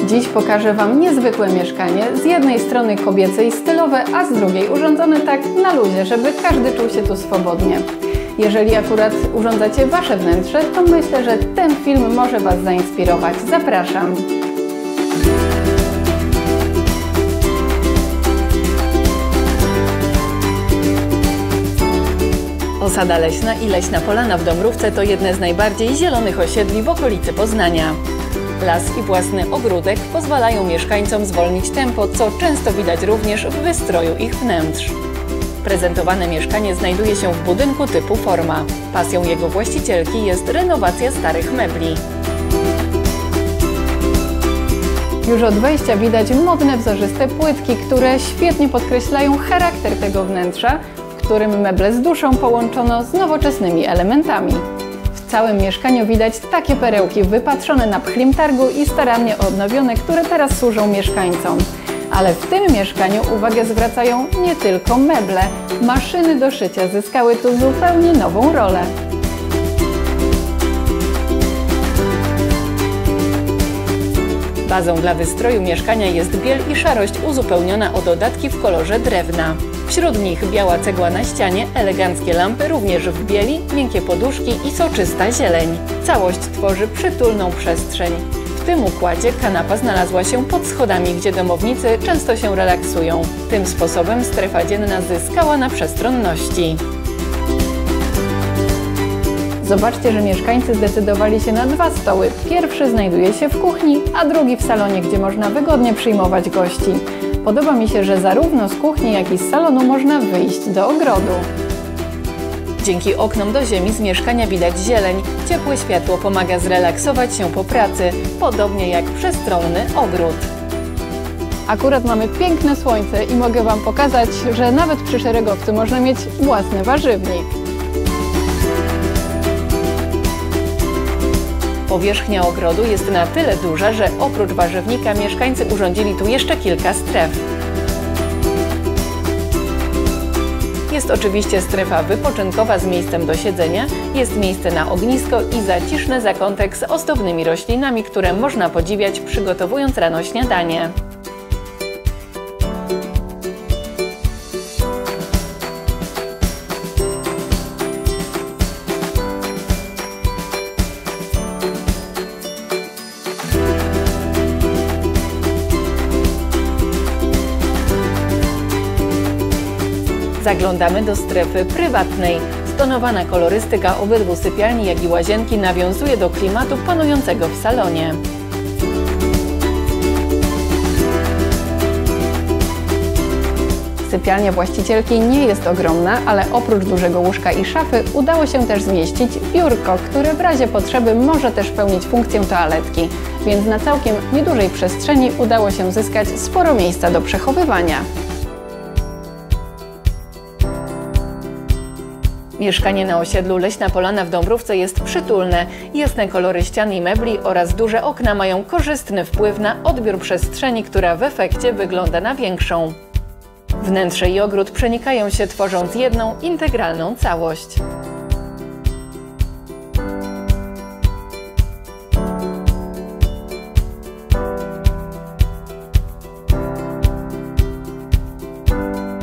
Dziś pokażę Wam niezwykłe mieszkanie, z jednej strony kobiece i stylowe, a z drugiej urządzone tak na luzie, żeby każdy czuł się tu swobodnie. Jeżeli akurat urządzacie Wasze wnętrze, to myślę, że ten film może Was zainspirować. Zapraszam! Osada leśna i Leśna Polana w Dąbrówce to jedne z najbardziej zielonych osiedli w okolicy Poznania. Las i własny ogródek pozwalają mieszkańcom zwolnić tempo, co często widać również w wystroju ich wnętrz. Prezentowane mieszkanie znajduje się w budynku typu forma. Pasją jego właścicielki jest renowacja starych mebli. Już od wejścia widać modne, wzorzyste płytki, które świetnie podkreślają charakter tego wnętrza, w którym meble z duszą połączono z nowoczesnymi elementami. W całym mieszkaniu widać takie perełki wypatrzone na pchlim targu i starannie odnowione, które teraz służą mieszkańcom. Ale w tym mieszkaniu uwagę zwracają nie tylko meble. Maszyny do szycia zyskały tu zupełnie nową rolę. Bazą dla wystroju mieszkania jest biel i szarość uzupełniona o dodatki w kolorze drewna. Wśród nich biała cegła na ścianie, eleganckie lampy również w bieli, miękkie poduszki i soczysta zieleń. Całość tworzy przytulną przestrzeń. W tym układzie kanapa znalazła się pod schodami, gdzie domownicy często się relaksują. Tym sposobem strefa dzienna zyskała na przestronności. Zobaczcie, że mieszkańcy zdecydowali się na dwa stoły. Pierwszy znajduje się w kuchni, a drugi w salonie, gdzie można wygodnie przyjmować gości. Podoba mi się, że zarówno z kuchni, jak i z salonu można wyjść do ogrodu. Dzięki oknom do ziemi z mieszkania widać zieleń. Ciepłe światło pomaga zrelaksować się po pracy, podobnie jak przestronny ogród. Akurat mamy piękne słońce i mogę Wam pokazać, że nawet przy szeregowcu można mieć własny warzywnik. Powierzchnia ogrodu jest na tyle duża, że oprócz warzywnika mieszkańcy urządzili tu jeszcze kilka stref. Jest oczywiście strefa wypoczynkowa z miejscem do siedzenia, jest miejsce na ognisko i zaciszny zakątek z ozdobnymi roślinami, które można podziwiać, przygotowując rano śniadanie. Zaglądamy do strefy prywatnej. Stonowana kolorystyka obydwu sypialni, jak i łazienki nawiązuje do klimatu panującego w salonie. Sypialnia właścicielki nie jest ogromna, ale oprócz dużego łóżka i szafy udało się też zmieścić biurko, które w razie potrzeby może też pełnić funkcję toaletki, więc na całkiem niedużej przestrzeni udało się zyskać sporo miejsca do przechowywania. Mieszkanie na osiedlu Leśna Polana w Dąbrówce jest przytulne. Jasne kolory ścian i mebli oraz duże okna mają korzystny wpływ na odbiór przestrzeni, która w efekcie wygląda na większą. Wnętrze i ogród przenikają się, tworząc jedną integralną całość.